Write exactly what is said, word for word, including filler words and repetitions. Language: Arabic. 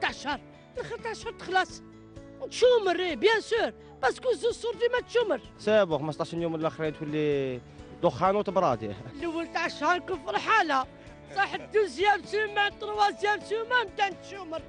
الشهر، الاخر تاع الشهر تخلص نتشومر ايه بيان سور باسكو زوج شهور ديما تشومر. سابو خمسطاش يوم الاخرين تولي دخان وتبرادي. الاول تاع الشهر نكون فرحانه، صح الدوزيام سيمان تروازيام سيمان نبدا نتشومر.